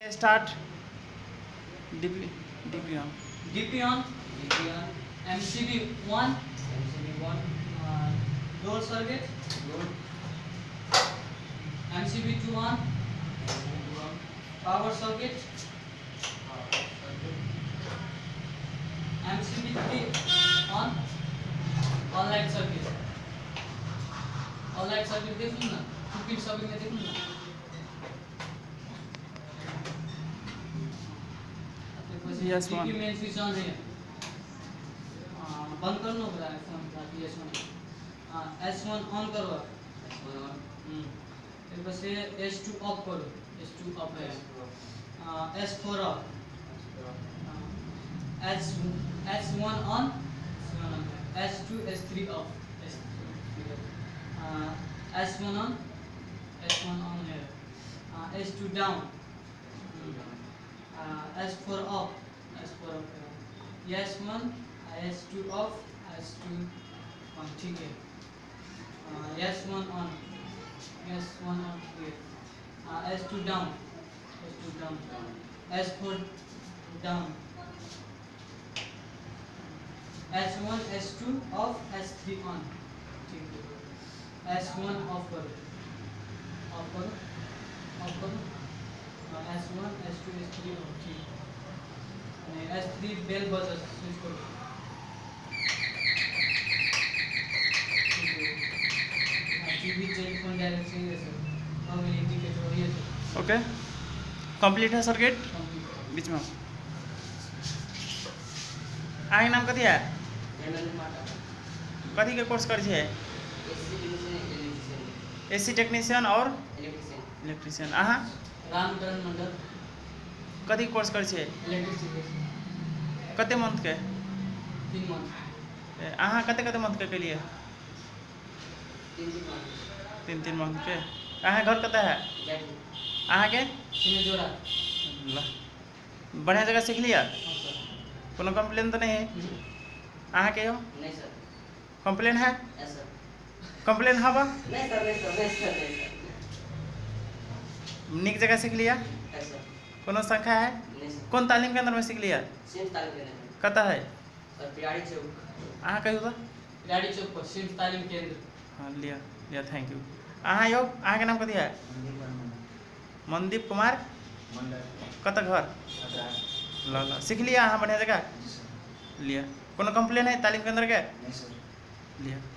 start DP on MCB 1 load circuit MCB 2 on power circuit MCB 3 on all light circuit देख लो ना 2 pin circuit में देख लो ना yes one main switch on है बंद कर लो पूरा फोन का S1 S1 ऑन करो फिर बस ये S2 ऑफ करो S2 ऑफ है S4 of S1 on S2 S3 of S1 on है S2 down S4 of S1 S2 of S2 on ठीक है S1 on S2 down S4 down S1 S2 off S3 on ठीक है S1 of करो S1 S2 S3 of ठीक S3 bell बजा switch करो TV telephone direction है sir अब इंडिकेटर हो है सर ओके कंप्लीट है सर्किट बीच में आगे नाम कथी है कथी के कोर्स कर छे एसी टेक्नीशियन और इलेक्ट्रीशियन अहाँ रामकरण मंडल कथी कोर्स कर छे इलेक्ट्रिसिटी कते मंथ के 3 मंथ अहाँ कते मंथ के लिए 3 मंथ के अहाँ घर कतऽ है अहाँ के जोड़ा बढ़िया जगह सीख लिया हां सर कोनो कंप्लेन तो नहीं है अहाँ के हो नहीं सर कंप्लेन है यस सर कंप्लेन हवा नहीं सर निक जगह सीख लिया यस सर कोनो संख्या है नहीं सर कौन तालीम केंद्र में सीख लिया सिंध तालीम केंद्र कतऽ है सर पिराड़ी चौक अहाँ कहियो तो पिराड़ी चौक पर सिंध तालीम केंद्र हाँ लिया थैंक यू अहाँ यो अहाँ के नाम कथी है मनदीप कुमार कतऽ घर ल सीख लिया अहाँ बढ़िया जगह लिया कोनो कंप्लेन है तालीम केंद्र के लिया